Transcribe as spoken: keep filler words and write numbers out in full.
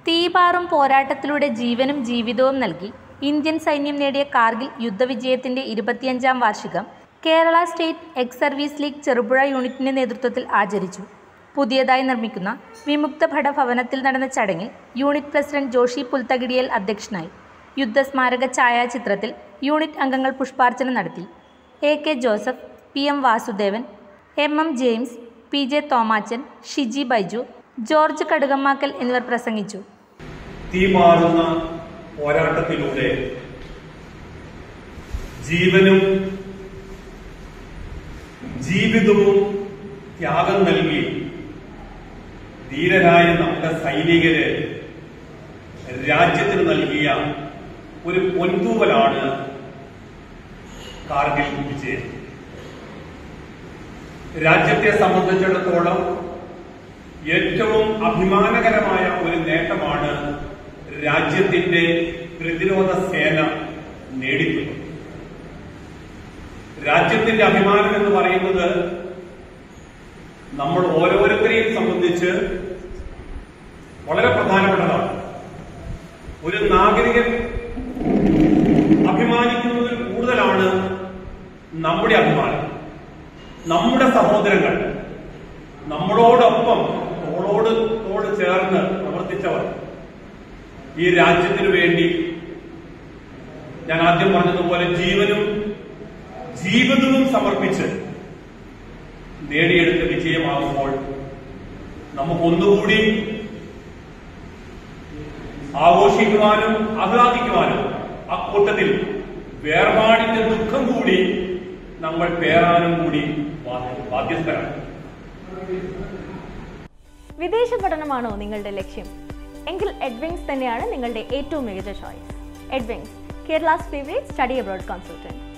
തീപാറും പോരാട്ടത്തിലൂടെ ജീവനും ജീവിതവും നൽകി ഇന്ത്യൻ സൈന്യം നേടിയ കാർഗിൽ യുദ്ധവിജയത്തിന്റെ ഇരുപത്തിയഞ്ചാം വാർഷികം Kerala state ex service league Cherupuzha യൂണിറ്റിന്റെ നേതൃത്വത്തിൽ ആചരിച്ചു. പുതിയതായി നിർമ്മിക്കുന്ന വിമുക്ത ഭട ഭവനത്തിൽ നടന്ന ചടങ്ങിൽ യൂണിറ്റ് പ്രസിഡന്റ് ജോഷി പുൽത്തകിടിയൽ അധ്യക്ഷനായി. യുദ്ധസ്മാരക ഛായാചിത്രത്തിൽ യൂണിറ്റ് അംഗങ്ങൾ പുഷ്പാർച്ചന നടത്തി. A K Joseph, P M Vasudevan, M M James, P J Thomachan, Shiji Baiju, George Kadukammakkal എന്നിവർ പ്രസംഗിച്ചു. തീമാറുന്ന പോരാട്ടത്തിലൂടെ ജീവനും ജീവിതവും ത്യാഗം നൽകി ധീരരായ നമ്മുടെ സൈനികര് രാജ്യത്തിന് നൽകിയ ഒരു പൊൻതൂവലാണ് കാർഗിൽ വിജയം. രാജ്യത്തെ സംബന്ധിച്ചിടത്തോളം ഏറ്റവും അഭിമാനകരമായ ഒരു നേട്ടമാണ് രാജ്യത്തിന്റെ പ്രതിരോധ സേന നേടിയിട്ടുള്ളത്. രാജ്യത്തിന്റെ അഭിമാനം എന്ന് പറയുന്നത് നമ്മൾ ഓരോരുത്തരെയും സംബന്ധിച്ച് വളരെ പ്രധാനപ്പെട്ടതാണ്. ഒരു നാഗരികൻ അഭിമാനിക്കുന്നതിൽ കൂടുതലാണ് നമ്മുടെ അഭിമാനം. നമ്മുടെ സഹോദരങ്ങൾ, നമ്മളോടൊപ്പം തോളോട് തോട് ചേർന്ന് പ്രവർത്തിച്ചവർ, ഈ രാജ്യത്തിനു വേണ്ടി ഞാൻ ആദ്യം പറഞ്ഞതുപോലെ ജീവനും ജീവിതവും സമർപ്പിച്ച് നേടിയെടുത്ത വിജയമാകുമ്പോൾ നമുക്കൊന്നുകൂടി ആഘോഷിക്കുവാനും ആഹ്ലാദിക്കുവാനും അക്കൂട്ടത്തിൽ വേർപാടിന്റെ ദുഃഖം കൂടി നമ്മൾ പേറാനും കൂടി ബാധ്യസ്ഥരാണ്. വിദേശ പഠനമാണോ നിങ്ങളുടെ ലക്ഷ്യം? എങ്കിൽ എഡ്വിങ്സ് തന്നെയാണ് നിങ്ങളുടെ ഏറ്റവും മികച്ച choice. Edwings, Kerala's favourite study abroad consultant.